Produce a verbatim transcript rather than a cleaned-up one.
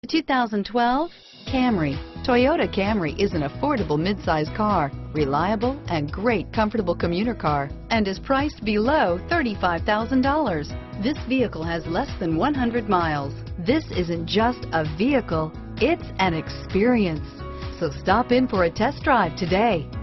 two thousand twelve Camry. Toyota Camry is an affordable midsize car, reliable and great comfortable commuter car, and is priced below thirty-five thousand dollars. This vehicle has less than one hundred miles. This isn't just a vehicle, it's an experience. So stop in for a test drive today.